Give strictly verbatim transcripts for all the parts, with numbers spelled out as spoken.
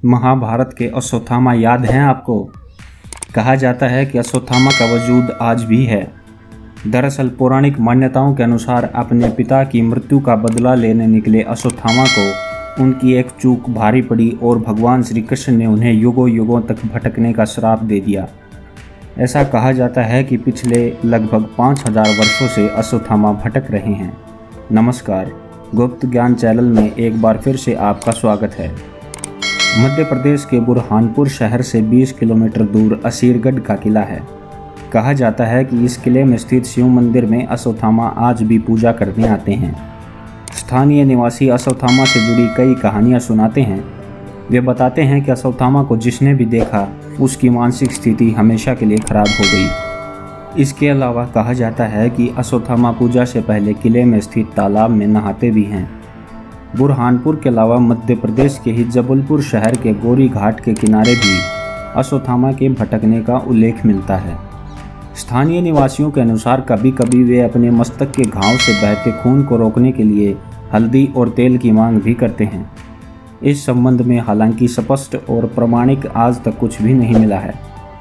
महाभारत के अश्वत्थामा याद हैं आपको? कहा जाता है कि अश्वत्थामा का वजूद आज भी है। दरअसल पौराणिक मान्यताओं के अनुसार अपने पिता की मृत्यु का बदला लेने निकले अश्वत्थामा को उनकी एक चूक भारी पड़ी और भगवान श्री कृष्ण ने उन्हें युगों युगों तक भटकने का श्राप दे दिया। ऐसा कहा जाता है कि पिछले लगभग पाँच हजार वर्षों से अश्वत्थामा भटक रहे हैं। नमस्कार, गुप्त ज्ञान चैनल में एक बार फिर से आपका स्वागत है। मध्य प्रदेश के बुरहानपुर शहर से बीस किलोमीटर दूर असीरगढ़ का किला है। कहा जाता है कि इस किले में स्थित शिव मंदिर में अश्वत्थामा आज भी पूजा करने आते हैं। स्थानीय निवासी अश्वत्थामा से जुड़ी कई कहानियां सुनाते हैं। वे बताते हैं कि अश्वत्थामा को जिसने भी देखा उसकी मानसिक स्थिति हमेशा के लिए खराब हो गई। इसके अलावा कहा जाता है कि अश्वत्थामा पूजा से पहले किले में स्थित तालाब में नहाते भी हैं। बुरहानपुर के अलावा मध्य प्रदेश के ही जबलपुर शहर के गौरी घाट के किनारे भी अश्वत्थामा के भटकने का उल्लेख मिलता है। स्थानीय निवासियों के अनुसार कभी कभी वे अपने मस्तक के घाव से बहते खून को रोकने के लिए हल्दी और तेल की मांग भी करते हैं। इस संबंध में हालांकि स्पष्ट और प्रमाणिक आज तक कुछ भी नहीं मिला है।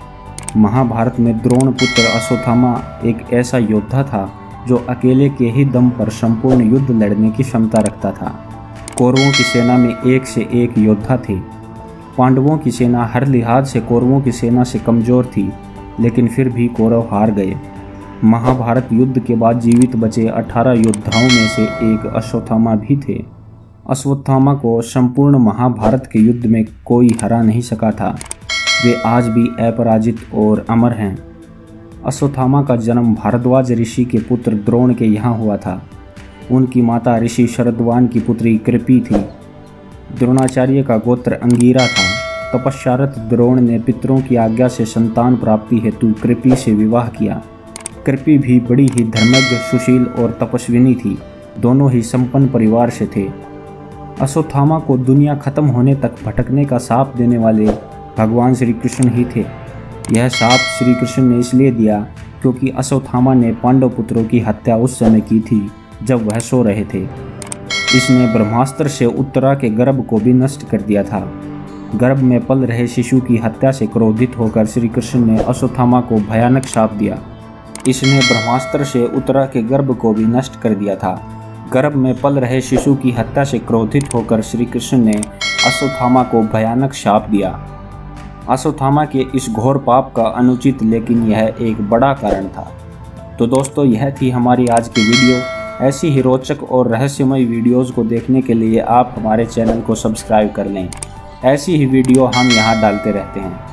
महाभारत में द्रोण पुत्र अश्वत्थामा एक ऐसा योद्धा था जो अकेले के ही दम पर संपूर्ण युद्ध लड़ने की क्षमता रखता था। कौरवों की सेना में एक से एक योद्धा थे। पांडवों की सेना हर लिहाज से कौरवों की सेना से कमज़ोर थी, लेकिन फिर भी कौरव हार गए। महाभारत युद्ध के बाद जीवित बचे अठारह योद्धाओं में से एक अश्वत्थामा भी थे। अश्वत्थामा को संपूर्ण महाभारत के युद्ध में कोई हरा नहीं सका था। वे आज भी अपराजित और अमर हैं। अश्वत्थामा का जन्म भारद्वाज ऋषि के पुत्र द्रोण के यहाँ हुआ था। उनकी माता ऋषि शरद्वान की पुत्री कृपि थी। द्रोणाचार्य का गोत्र अंगीरा था। तपश्चारत द्रोण ने पितरों की आज्ञा से संतान प्राप्ति हेतु कृपि से विवाह किया। कृपि भी बड़ी ही धर्मज्ञ, सुशील और तपस्विनी थी। दोनों ही संपन्न परिवार से थे। अश्वत्थामा को दुनिया खत्म होने तक भटकने का शाप देने वाले भगवान श्री कृष्ण ही थे। यह शाप श्री कृष्ण ने इसलिए दिया क्योंकि अश्वत्थामा ने पांडव पुत्रों की हत्या उस समय की थी जब वह सो रहे थे। इसने ब्रह्मास्त्र से उत्तरा के गर्भ को भी नष्ट कर दिया था। गर्भ में पल रहे शिशु की हत्या से क्रोधित होकर श्री कृष्ण ने अश्वत्थामा को भयानक शाप दिया। इसने ब्रह्मास्त्र से उत्तरा के गर्भ को भी नष्ट कर दिया था। गर्भ में पल रहे शिशु की हत्या से क्रोधित होकर श्री कृष्ण ने अश्वत्थामा को भयानक शाप दिया। अश्वत्थामा के इस घोर पाप का अनुचित लेकिन यह एक बड़ा कारण था। तो दोस्तों, यह थी हमारी आज की वीडियो। ऐसी ही रोचक और रहस्यमय वीडियोस को देखने के लिए आप हमारे चैनल को सब्सक्राइब कर लें। ऐसी ही वीडियो हम यहाँ डालते रहते हैं।